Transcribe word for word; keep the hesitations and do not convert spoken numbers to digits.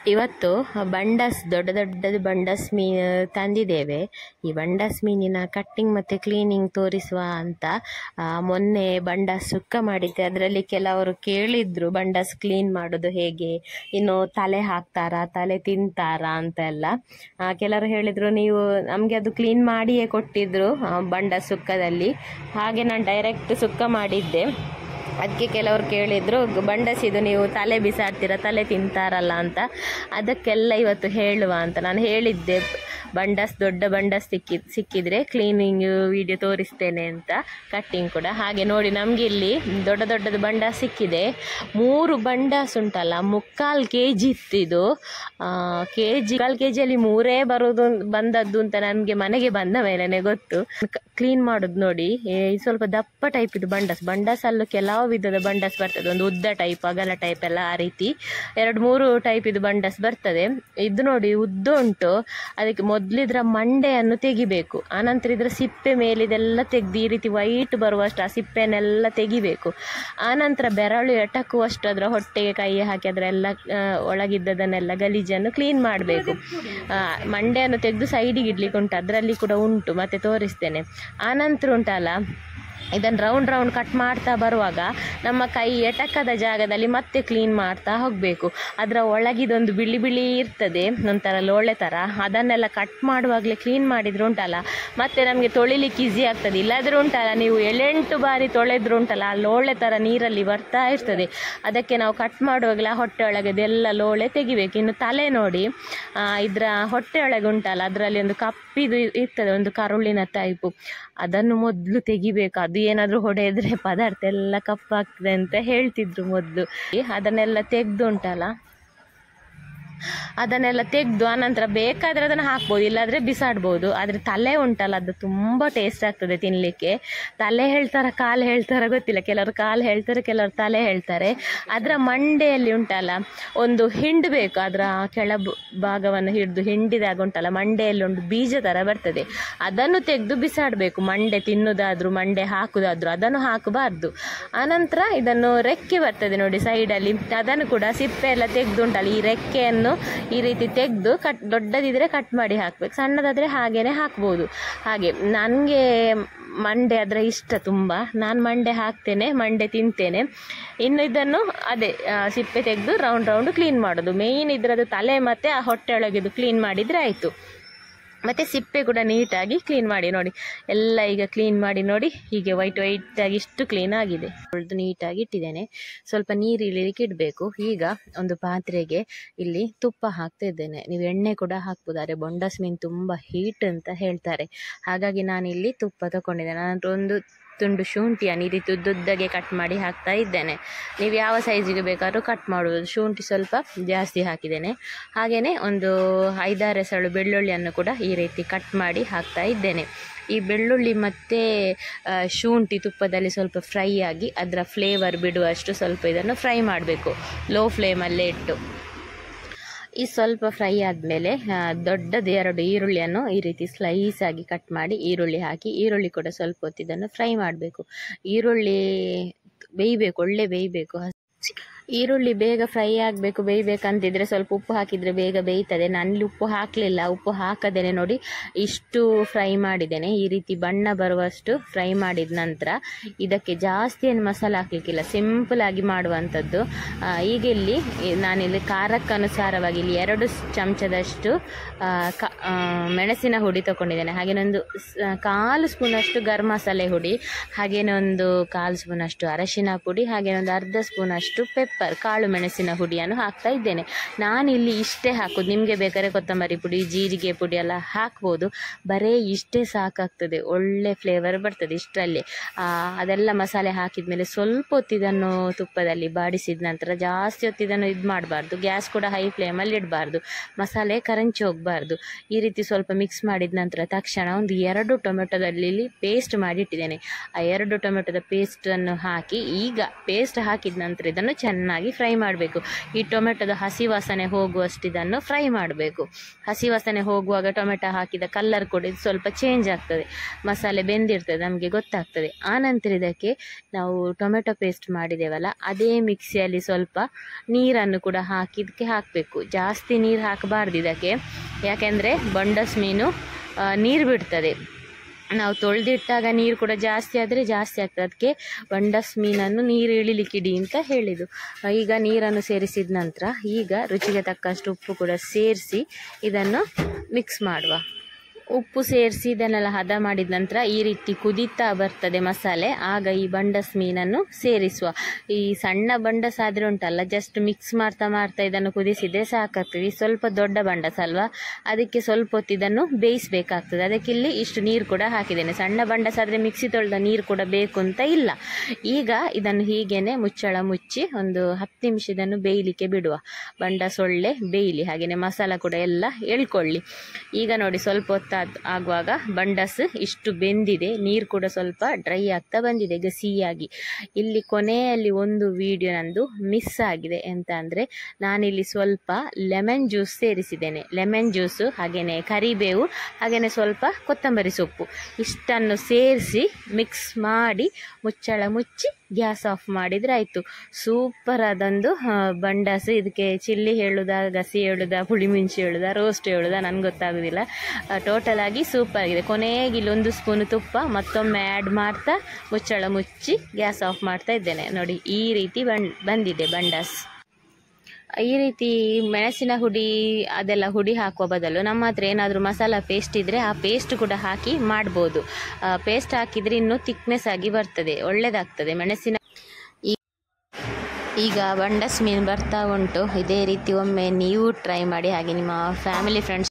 ಇವತ್ತು ಬಂಡಸ್ ದೊಡ್ಡ ದೊಡ್ಡದು ಬಂಡಸ್ ಮೀನು ತಂದಿದ್ದೇವೆ. ಈ ಬಂಡಸ್ ಮೀನಿನ ಕಟ್ಟಿಂಗ್ ಮತ್ತು ಕ್ಲೀನಿಂಗ್ ತೋರಿಸುವ ಅಂತ ಮೊನ್ನೆ ಬಂಡಸ್ ಸುಕ್ಕ ಮಾಡಿದ್ದೆ. ಅದರಲ್ಲಿ ಕೆಲವರು ಕೇಳಿದ್ರು ಬಂಡಸ್ ಕ್ಲೀನ್ ಮಾಡೋದು ಹೇಗೆ, ಇನ್ನು ತಲೆ ಹಾಕ್ತಾರಾ, ತಲೆ ತಿಂತಾರಾ ಅಂತ ಎಲ್ಲ. ಕೆಲವರು ಹೇಳಿದರು ನೀವು ನಮಗೆ ಅದು ಕ್ಲೀನ್ ಮಾಡಿಯೇ ಕೊಟ್ಟಿದ್ರು ಬಂಡಸ್ ಸುಕ್ಕದಲ್ಲಿ. ಹಾಗೆ ನಾನು ಡೈರೆಕ್ಟ್ ಸುಕ್ಕ ಮಾಡಿದ್ದೆ. ಅದಕ್ಕೆ ಕೆಲವರು ಕೇಳಿದರು ಬಂಡಸ್ ಇದು ನೀವು ತಲೆ ಬಿಸಾಡ್ತೀರ, ತಲೆ ತಿಂತಾರಲ್ಲ ಅಂತ. ಅದಕ್ಕೆಲ್ಲ ಇವತ್ತು ಹೇಳುವ ಅಂತ ನಾನು ಹೇಳಿದ್ದೆ. ಬಂಡಸ್ ದೊಡ್ಡ ಬಂಡಸ್ ಸಿಕ್ಕಿ ಸಿಕ್ಕಿದ್ರೆ ಕ್ಲೀನಿಂಗ್ ವಿಡಿಯೋ ತೋರಿಸ್ತೇನೆ ಅಂತ, ಕಟ್ಟಿಂಗ್ ಕೂಡ. ಹಾಗೆ ನೋಡಿ ನಮಗೆ ಇಲ್ಲಿ ದೊಡ್ಡ ದೊಡ್ಡದು ಬಂಡಸ್ ಸಿಕ್ಕಿದೆ. ಮೂರು ಬಂಡಸ್ ಉಂಟಲ್ಲ, ಮುಕ್ಕಾಲು ಕೆ ಜಿ ಇತ್ತಿದು. ಕೆ ಜಿ ಮುಕ್ಕಾಲು ಕೆ ಜಿಯಲ್ಲಿ ಮೂರೇ ಬರೋದು ಬಂದದ್ದು ಅಂತ ನನಗೆ ಮನೆಗೆ ಬಂದ ಮೇಲೆನೆ ಗೊತ್ತು. ಕ್ಲೀನ್ ಮಾಡೋದು ನೋಡಿ, ಸ್ವಲ್ಪ ದಪ್ಪ ಟೈಪ್ ಇದು ಬಂಡಸ್. ಬಂಡಸ್ ಅಲ್ಲೂ ಕೆಲವು ವಿಧದ ಬಂಡಸ್ ಬರ್ತದೆ, ಒಂದು ಉದ್ದ ಟೈಪ್, ಅಗಲ ಟೈಪ್ ಎಲ್ಲ ಆ ರೀತಿ ಎರಡು ಮೂರು ಟೈಪ್ ಇದು ಬಂಡಸ್ ಬರ್ತದೆ. ಇದು ನೋಡಿ ಉದ್ದ ಉಂಟು. ಅದಕ್ಕೆ ಮೊದಲಿದ್ರ ಮಂಡೆಯನ್ನು ತೆಗಿಬೇಕು, ಆನಂತರ ಇದರ ಸಿಪ್ಪೆ ಮೇಲಿದೆಲ್ಲ ತೆಗೆದು ಈ ರೀತಿ ವೈಟ್ ಬರುವಷ್ಟು ಆ ಸಿಪ್ಪೆನೆಲ್ಲ ತೆಗಿಬೇಕು. ಆನಂತರ ಬೆರಳು ಎಟಕುವಷ್ಟು ಅದರ ಹೊಟ್ಟೆಗೆ ಕೈ ಹಾಕಿ ಅದರೆಲ್ಲ ಒಳಗಿದ್ದದನ್ನೆಲ್ಲ ಗಲೀಜನ್ನು ಕ್ಲೀನ್ ಮಾಡಬೇಕು. ಮಂಡೆಯನ್ನು ತೆಗೆದು ಸೈಡಿಗೆ ಇಡ್ಲಿಕ್ಕೆ ಉಂಟು, ಅದರಲ್ಲಿ ಕೂಡ ಉಂಟು, ಮತ್ತೆ ತೋರಿಸ್ತೇನೆ. ಆನಂತರ ಉಂಟಲ್ಲ, ಇದನ್ನು ರೌಂಡ್ ರೌಂಡ್ ಕಟ್ ಮಾಡ್ತಾ ಬರುವಾಗ ನಮ್ಮ ಕೈ ಎಟಕದ ಜಾಗದಲ್ಲಿ ಮತ್ತೆ ಕ್ಲೀನ್ ಮಾಡ್ತಾ ಹೋಗಬೇಕು. ಅದರ ಒಳಗಿದೊಂದು ಬಿಳಿ ಬಿಳಿ ಇರ್ತದೆ, ಒಂಥರ ಲೋಳೆ ಥರ. ಅದನ್ನೆಲ್ಲ ಕಟ್ ಮಾಡುವಾಗಲೇ ಕ್ಲೀನ್ ಮಾಡಿದ್ರು ಉಂಟಲ್ಲ, ಮತ್ತೆ ನಮಗೆ ತೊಳಿಲಿಕ್ಕೆ ಈಸಿ ಆಗ್ತದೆ. ಇಲ್ಲಾದರೂ ಉಂಟಲ್ಲ, ನೀವು ಏಳೆಂಟು ಬಾರಿ ತೊಳೆದ್ರು ಉಂಟಲ್ಲ, ಆ ಲೋಳೆ ಥರ ನೀರಲ್ಲಿ ಬರ್ತಾ ಇರ್ತದೆ. ಅದಕ್ಕೆ ನಾವು ಕಟ್ ಮಾಡುವಾಗಲೇ ಹೊಟ್ಟೆ ಒಳಗದೆಲ್ಲ ಲೋಳೆ ತೆಗಿಬೇಕು. ಇನ್ನು ತಲೆ ನೋಡಿ, ಇದರ ಹೊಟ್ಟೆ ಒಳಗೆ ಉಂಟಲ್ಲ, ಅದರಲ್ಲಿ ಒಂದು ಕಪ್ಪಿದು ಇರ್ತದೆ, ಒಂದು ಕರುಳಿನ ಟೈಪು. ಅದನ್ನು ಮೊದಲು ತೆಗಿಬೇಕು. ಅದು ಏನಾದರೂ ಹೊಡೆದ್ರೆ ಪದಾರ್ಥ ಎಲ್ಲ ಕಪ್ಪಾಗ್ತದೆ ಅಂತ ಹೇಳ್ತಿದ್ರು ಮೊದಲು. ಅದನ್ನೆಲ್ಲ ತೆಗೆದು ಉಂಟಲ್ಲ, ಅದನ್ನೆಲ್ಲ ತೆಗೆದು ಆನಂತರ ಬೇಕಾದರೆ ಅದನ್ನು ಹಾಕ್ಬೋದು, ಇಲ್ಲಾದರೆ ಬಿಸಾಡ್ಬೋದು. ಆದರೆ ತಲೆ ಉಂಟಲ್ಲ, ಅದು ತುಂಬ ಟೇಸ್ಟ್ ಆಗ್ತದೆ ತಿನ್ನಲಿಕ್ಕೆ. ತಲೆ ಹೇಳ್ತಾರೆ, ಕಾಲು ಹೇಳ್ತಾರೆ ಗೊತ್ತಿಲ್ಲ. ಕೆಲವರು ಕಾಲು ಹೇಳ್ತಾರೆ, ಕೆಲವರು ತಲೆ ಹೇಳ್ತಾರೆ. ಅದರ ಮಂಡೆಯಲ್ಲಿ ಉಂಟಲ್ಲ ಒಂದು ಹಿಂಡಬೇಕು, ಅದರ ಕೆಳ ಭಾಗವನ್ನು ಹಿಡಿದು ಹಿಂಡಿದಾಗ ಉಂಟಲ್ಲ ಮಂಡೆಯಲ್ಲಿ ಒಂದು ಬೀಜ ಥರ ಬರ್ತದೆ. ಅದನ್ನು ತೆಗೆದು ಬಿಸಾಡಬೇಕು. ಮಂಡೆ ತಿನ್ನೋದಾದರೂ ಮಂಡೆ ಹಾಕೋದಾದರೂ ಅದನ್ನು ಹಾಕಬಾರ್ದು. ಆನಂತರ ಇದನ್ನು ರೆಕ್ಕೆ ಬರ್ತದೆ ನೋಡಿ ಸೈಡಲ್ಲಿ, ಅದನ್ನು ಕೂಡ ಸಿಪ್ಪೆ ಎಲ್ಲ ತೆಗೆದು ಉಂಟಲ್ಲ, ಈ ರೆಕ್ಕೆಯನ್ನು ಈ ರೀತಿ ತೆಗೆದು ಕಟ್ ದೊಡ್ಡದಿದ್ರೆ ಕಟ್ ಮಾಡಿ ಹಾಕಬೇಕು, ಸಣ್ಣದಾದರೆ ಹಾಗೇನೆ ಹಾಕ್ಬೋದು. ಹಾಗೆ ನನಗೆ ಮಂಡೆ ಅದರ ಇಷ್ಟ ತುಂಬ, ನಾನು ಮಂಡೆ ಹಾಕ್ತೇನೆ, ಮಂಡೆ ತಿಂತೇನೆ. ಇನ್ನು ಇದನ್ನು ಅದೇ ಸಿಪ್ಪೆ ತೆಗೆದು ರೌಂಡ್ ರೌಂಡ್ ಕ್ಲೀನ್ ಮಾಡೋದು. ಮೇಯ್ನ್ ಇದರದ್ದು ತಲೆ ಮತ್ತು ಆ ಹೊಟ್ಟೆ ಒಳಗಿದು ಕ್ಲೀನ್ ಮಾಡಿದರೆ ಆಯಿತು. ಮತ್ತು ಸಿಪ್ಪೆ ಕೂಡ ನೀಟಾಗಿ ಕ್ಲೀನ್ ಮಾಡಿ ನೋಡಿ. ಎಲ್ಲ ಈಗ ಕ್ಲೀನ್ ಮಾಡಿ ನೋಡಿ, ಹೀಗೆ ವೈಟ್ ವೈಟಾಗಿ ಇಷ್ಟು ಕ್ಲೀನ್ ಆಗಿದೆ. ತೊಳೆದು ನೀಟಾಗಿ ಇಟ್ಟಿದ್ದೇನೆ. ಸ್ವಲ್ಪ ನೀರು ಇಳಿಲಿಕ್ಕೆ ಇಡಬೇಕು. ಈಗ ಒಂದು ಪಾತ್ರೆಗೆ ಇಲ್ಲಿ ತುಪ್ಪ ಹಾಕ್ತಾ ಇದ್ದೇನೆ. ನೀವು ಎಣ್ಣೆ ಕೂಡ ಹಾಕ್ಬೋದಾರೆ, ಬೊಂಡಸ್ ಮೀನು ತುಂಬ ಹೀಟ್ ಅಂತ ಹೇಳ್ತಾರೆ. ಹಾಗಾಗಿ ನಾನಿಲ್ಲಿ ತುಪ್ಪ ತಗೊಂಡಿದ್ದೇನೆ. ನಾನು ಒಂದು ತುಂಡು ಶುಂಠಿಯನ್ನು ಈ ರೀತಿ ಉದ್ದುದ್ದಾಗೆ ಕಟ್ ಮಾಡಿ ಹಾಕ್ತಾ ಇದ್ದೇನೆ. ನೀವು ಯಾವ ಸೈಜಿಗೆ ಬೇಕಾದ್ರೂ ಕಟ್ ಮಾಡ್ಬೋದು. ಶುಂಠಿ ಸ್ವಲ್ಪ ಜಾಸ್ತಿ ಹಾಕಿದ್ದೇನೆ. ಹಾಗೆಯೇ ಒಂದು ಐದಾರು ಎಸಳು ಬೆಳ್ಳುಳ್ಳಿಯನ್ನು ಕೂಡ ಈ ರೀತಿ ಕಟ್ ಮಾಡಿ ಹಾಕ್ತಾ ಇದ್ದೇನೆ. ಈ ಬೆಳ್ಳುಳ್ಳಿ ಮತ್ತು ಶುಂಠಿ ತುಪ್ಪದಲ್ಲಿ ಸ್ವಲ್ಪ ಫ್ರೈ ಆಗಿ ಅದರ ಫ್ಲೇವರ್ ಬಿಡುವಷ್ಟು ಸ್ವಲ್ಪ ಇದನ್ನು ಫ್ರೈ ಮಾಡಬೇಕು, ಲೋ ಫ್ಲೇಮಲ್ಲೇ ಇಟ್ಟು. ಈ ಸ್ವಲ್ಪ ಫ್ರೈ ಆದಮೇಲೆ ದೊಡ್ಡದು ಎರಡು ಈರುಳ್ಳಿಯನ್ನು ಈ ರೀತಿ ಸ್ಲೈಸ್ ಆಗಿ ಕಟ್ ಮಾಡಿ ಈರುಳ್ಳಿ ಹಾಕಿ, ಈರುಳ್ಳಿ ಕೂಡ ಸ್ವಲ್ಪ ಹೊತ್ತು ಇದನ್ನು ಫ್ರೈ ಮಾಡಬೇಕು. ಈರುಳ್ಳಿ ಬೇಯಬೇಕು, ಒಳ್ಳೆ ಬೇಯಬೇಕು. ಈರುಳ್ಳಿ ಬೇಗ ಫ್ರೈ ಆಗಬೇಕು, ಬೇಯಬೇಕಂತಿದ್ರೆ ಸ್ವಲ್ಪ ಉಪ್ಪು ಹಾಕಿದರೆ ಬೇಗ ಬೇಯ್ತದೆ. ನಾನಿಲ್ಲಿ ಉಪ್ಪು ಹಾಕಲಿಲ್ಲ, ಉಪ್ಪು ಹಾಕದೇನೆ ನೋಡಿ ಇಷ್ಟು ಫ್ರೈ ಮಾಡಿದ್ದೇನೆ. ಈ ರೀತಿ ಬಣ್ಣ ಬರುವಷ್ಟು ಫ್ರೈ ಮಾಡಿದ ನಂತರ ಇದಕ್ಕೆ ಜಾಸ್ತಿ ಏನು ಮಸಾಲೆ ಹಾಕಲಿಕ್ಕಿಲ್ಲ, ಸಿಂಪಲಾಗಿ ಮಾಡುವಂಥದ್ದು. ಈಗ ಇಲ್ಲಿ ನಾನಿಲ್ಲಿ ಖಾರಕ್ಕೆ ಅನುಸಾರವಾಗಿ ಇಲ್ಲಿ ಎರಡು ಚಮಚದಷ್ಟು ಕ ಮೆಣಸಿನ ಹುಡಿ ತಗೊಂಡಿದ್ದೇನೆ. ಹಾಗೇನೊಂದು ಕಾಲು ಸ್ಪೂನಷ್ಟು ಗರಂ ಮಸಾಲೆ ಹುಡಿ, ಹಾಗೇನೊಂದು ಕಾಲು ಸ್ಪೂನಷ್ಟು ಅರಶಿನ ಪುಡಿ, ಹಾಗೇನೊಂದು ಅರ್ಧ ಸ್ಪೂನಷ್ಟು ಪೆಪ್ಪರ್ ಕಾಳು ಮೆಣಸಿನ ಹುಡಿಯನ್ನು ಹಾಕ್ತಾ ಇದ್ದೇನೆ. ನಾನಿಲ್ಲಿ ಇಷ್ಟೇ ಹಾಕೋದು. ನಿಮಗೆ ಬೇಕಾದ್ರೆ ಕೊತ್ತಂಬರಿ ಪುಡಿ, ಜೀರಿಗೆ ಪುಡಿ ಎಲ್ಲ ಹಾಕ್ಬೋದು. ಬರೀ ಇಷ್ಟೇ ಸಾಕಾಗ್ತದೆ, ಒಳ್ಳೆ ಫ್ಲೇವರ್ ಬರ್ತದೆ ಇಷ್ಟರಲ್ಲಿ. ಅದೆಲ್ಲ ಮಸಾಲೆ ಹಾಕಿದ ಮೇಲೆ ಸ್ವಲ್ಪ ಹೊತ್ತಿದನ್ನು ತುಪ್ಪದಲ್ಲಿ ಬಾಡಿಸಿದ ನಂತರ ಜಾಸ್ತಿ ಹೊತ್ತಿದನ್ನು ಇದು ಮಾಡಬಾರ್ದು. ಗ್ಯಾಸ್ ಕೂಡ ಹೈ ಫ್ಲೇಮಲ್ಲಿ ಇಡಬಾರ್ದು, ಮಸಾಲೆ ಕರಂಚಿ ಹೋಗಬಾರ್ದು. ಈ ರೀತಿ ಸ್ವಲ್ಪ ಮಿಕ್ಸ್ ಮಾಡಿದ ನಂತರ ತಕ್ಷಣ ಒಂದು ಎರಡು ಟೊಮೆಟೊದಲ್ಲಿ ಪೇಸ್ಟ್ ಮಾಡಿಟ್ಟಿದ್ದೇನೆ. ಆ ಎರಡು ಟೊಮೆಟೊದ ಪೇಸ್ಟನ್ನು ಹಾಕಿ, ಈಗ ಪೇಸ್ಟ್ ಹಾಕಿದ ನಂತರ ಇದನ್ನು ಚೆನ್ನಾಗಿ ಚೆನ್ನಾಗಿ ಫ್ರೈ ಮಾಡಬೇಕು. ಈ ಟೊಮೆಟೊದ ಹಸಿ ವಾಸನೆ ಹೋಗುವಷ್ಟು ಇದನ್ನು ಫ್ರೈ ಮಾಡಬೇಕು. ಹಸಿ ವಾಸನೆ ಹೋಗುವಾಗ ಟೊಮೆಟೊ ಹಾಕಿದ ಕಲರ್ ಕೂಡ ಇದು ಸ್ವಲ್ಪ ಚೇಂಜ್ ಆಗ್ತದೆ, ಮಸಾಲೆ ಬೆಂದಿರ್ತದೆ, ನಮಗೆ ಗೊತ್ತಾಗ್ತದೆ. ಆನಂತರ ಇದಕ್ಕೆ ನಾವು ಟೊಮೆಟೊ ಪೇಸ್ಟ್ ಮಾಡಿದ್ದೇವಲ್ಲ ಅದೇ ಮಿಕ್ಸಿಯಲ್ಲಿ ಸ್ವಲ್ಪ ನೀರನ್ನು ಕೂಡ ಹಾಕಿ ಇದಕ್ಕೆ ಹಾಕಬೇಕು. ಜಾಸ್ತಿ ನೀರು ಹಾಕಬಾರ್ದು ಇದಕ್ಕೆ, ಯಾಕೆಂದರೆ ಬಂಡಸ್ ಮೀನು ನೀರು ಬಿಡ್ತದೆ. ನಾವು ತೊಳೆದಿಟ್ಟಾಗ ನೀರು ಕೂಡ ಜಾಸ್ತಿ ಆದರೆ ಜಾಸ್ತಿ ಆಗ್ತದೆ. ಅದಕ್ಕೆ ಬಂಡಸ್ ಮೀನನ್ನು ನೀರು ಇಳಿಲಿಕ್ಕಿಡಿ ಅಂತ ಹೇಳಿದ್ದು. ಈಗ ನೀರನ್ನು ಸೇರಿಸಿದ ನಂತರ ಈಗ ರುಚಿಗೆ ತಕ್ಕಷ್ಟು ಉಪ್ಪು ಕೂಡ ಸೇರಿಸಿ ಇದನ್ನು ಮಿಕ್ಸ್ ಮಾಡುವ. ಉಪ್ಪು ಸೇರಿಸಿ ಇದನ್ನೆಲ್ಲ ಹದ ಮಾಡಿದ ನಂತರ ಈ ರೀತಿ ಕುದೀತಾ ಬರ್ತದೆ ಮಸಾಲೆ. ಆಗ ಈ ಬಂಡಸ್ ಮೀನನ್ನು ಸೇರಿಸುವ. ಈ ಸಣ್ಣ ಬಂಡಸ್ ಆದರೆ ಉಂಟಲ್ಲ, ಜಸ್ಟ್ ಮಿಕ್ಸ್ ಮಾಡ್ತಾ ಮಾಡ್ತಾ ಇದನ್ನು ಕುದಿಸಿದರೆ ಸಾಕಾಗ್ತದೆ. ಈ ಸ್ವಲ್ಪ ದೊಡ್ಡ ಬಂಡಸ್ ಅಲ್ವಾ, ಅದಕ್ಕೆ ಸ್ವಲ್ಪ ಹೊತ್ತು ಇದನ್ನು ಬೇಯಿಸಬೇಕಾಗ್ತದೆ. ಅದಕ್ಕೆ ಇಲ್ಲಿ ಇಷ್ಟು ನೀರು ಕೂಡ ಹಾಕಿದ್ದೇನೆ. ಸಣ್ಣ ಬಂಡಸ್ ಆದರೆ ಮಿಕ್ಸಿ ತೊಳೆದ ನೀರು ಕೂಡ ಬೇಕು ಅಂತ ಇಲ್ಲ. ಈಗ ಇದನ್ನು ಹೀಗೇನೆ ಮುಚ್ಚಳ ಮುಚ್ಚಿ ಒಂದು ಹತ್ತು ನಿಮಿಷ ಇದನ್ನು ಬೇಯಲಿಕ್ಕೆ ಬಿಡುವ. ಬಂಡಸ್ ಒಳ್ಳೆ ಬೇಯಲಿ, ಹಾಗೆಯೇ ಮಸಾಲ ಕೂಡ ಎಲ್ಲ ಎಳ್ಕೊಳ್ಳಿ. ಈಗ ನೋಡಿ ಸ್ವಲ್ಪ ಹೊತ್ತು ಆಗುವಾಗ ಬಂಡಸ್ ಇಷ್ಟು ಬೆಂದಿದೆ, ನೀರು ಕೂಡ ಸ್ವಲ್ಪ ಡ್ರೈ ಆಗ್ತಾ ಬಂದಿದೆ ಈಗ ಸಿಹಿಯಾಗಿ. ಇಲ್ಲಿ ಕೊನೆಯಲ್ಲಿ ಒಂದು ವಿಡಿಯೋ ನಂದು ಮಿಸ್ ಆಗಿದೆ. ಎಂತ ಅಂದರೆ ನಾನಿಲ್ಲಿ ಸ್ವಲ್ಪ ಲೆಮನ್ ಜ್ಯೂಸ್ ಸೇರಿಸಿದ್ದೇನೆ. ಲೆಮನ್ ಜ್ಯೂಸು ಹಾಗೆಯೇ ಕರಿಬೇವು ಹಾಗೆಯೇ ಸ್ವಲ್ಪ ಕೊತ್ತಂಬರಿ ಸೊಪ್ಪು ಇಷ್ಟನ್ನು ಸೇರಿಸಿ ಮಿಕ್ಸ್ ಮಾಡಿ ಮುಚ್ಚಳ ಮುಚ್ಚಿ ಗ್ಯಾಸ್ ಆಫ್ ಮಾಡಿದರೆ ಆಯಿತು. ಸೂಪರ್ ಆದೊಂದು ಬಂಡಾಸ್. ಇದಕ್ಕೆ ಚಿಲ್ಲಿ ಹೇಳುವುದಾ, ಗಸಿ ಹೇಳುವುದಾ, ಪುಳಿಮುಂಚಿ ಹೇಳುವುದಾ, ರೋಸ್ಟ್ ಹೇಳುವುದಾ ನನಗೆ ಗೊತ್ತಾಗೋದಿಲ್ಲ. ಟೋಟಲ್ ಆಗಿ ಸೂಪರ್ ಆಗಿದೆ. ಕೊನೆಗೆ ಇಲ್ಲೊಂದು ಸ್ಪೂನು ತುಪ್ಪ ಮತ್ತೊಮ್ಮೆ ಆ್ಯಡ್ ಮಾಡ್ತಾ ಮುಚ್ಚಳ ಮುಚ್ಚಿ ಗ್ಯಾಸ್ ಆಫ್ ಮಾಡ್ತಾ ಇದ್ದೇನೆ. ನೋಡಿ ಈ ರೀತಿ ಬಂಡ್ ಬಂದಿದೆ ಬಂಡಾಸ್. ಈ ರೀತಿ ಮೆಣಸಿನ ಹುಡಿ ಅದೆಲ್ಲ ಹುಡಿ ಹಾಕುವ ಬದಲು ನಮ್ಮ ಹತ್ರ ಏನಾದರೂ ಮಸಾಲ ಪೇಸ್ಟ್ ಇದ್ದರೆ ಆ ಪೇಸ್ಟ್ ಕೂಡ ಹಾಕಿ ಮಾಡ್ಬೋದು. ಪೇಸ್ಟ್ ಹಾಕಿದರೆ ಇನ್ನೂ ಥಿಕ್ನೆಸ್ ಆಗಿ ಬರ್ತದೆ, ಒಳ್ಳೆಯದಾಗ್ತದೆ ಮೆಣಸಿನ. ಈಗ ಬಂಡಸ್ ಮೀನು ಬರ್ತಾ ಉಂಟು. ಇದೇ ರೀತಿ ಒಮ್ಮೆ ನೀವು ಟ್ರೈ ಮಾಡಿ, ಹಾಗೆ ನಿಮ್ಮ ಫ್ಯಾಮಿಲಿ ಫ್ರೆಂಡ್ಸ್